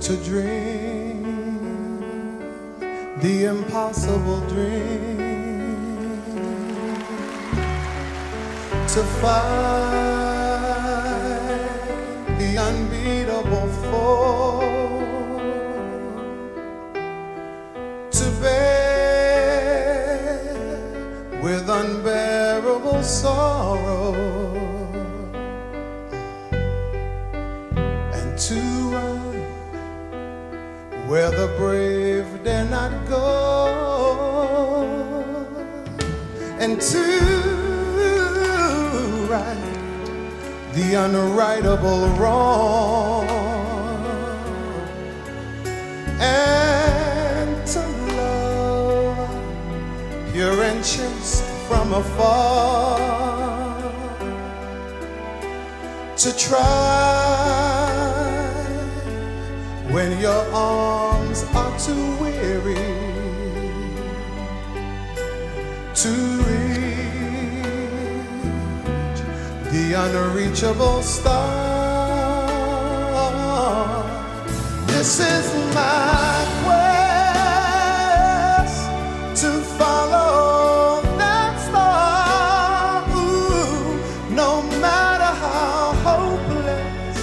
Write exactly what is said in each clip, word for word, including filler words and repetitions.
to dream the impossible dream, to fight the unbeatable foe, to bear with unbearable sorrow, and to run where the brave dare not go, and to right the unrightable wrong, and to love pure and chaste from afar, to try when your arms are too weary to reach the unreachable star. This is my quest to follow that star. Ooh, no matter how hopeless,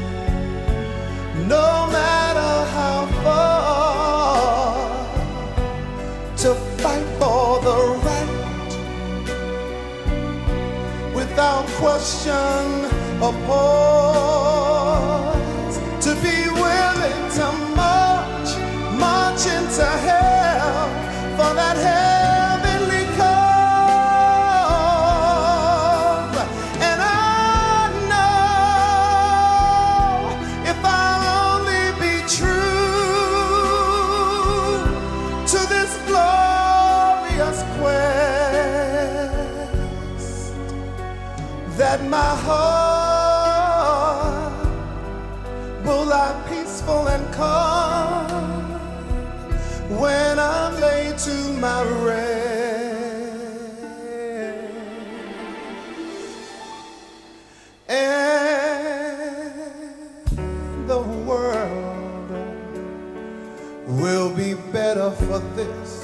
no matter how far, to fight for the right without question or pause, to be willing to march, march into hell for that heavenly cause. And I know if I'll only be true to this glorious quest, that my heart will lie peaceful and calm when I'm laid to my rest, and the world will be better for this.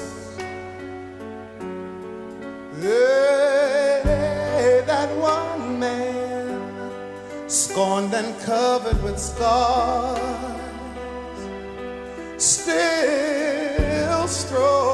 Hey, that one man, scorned and covered with scars, still strong.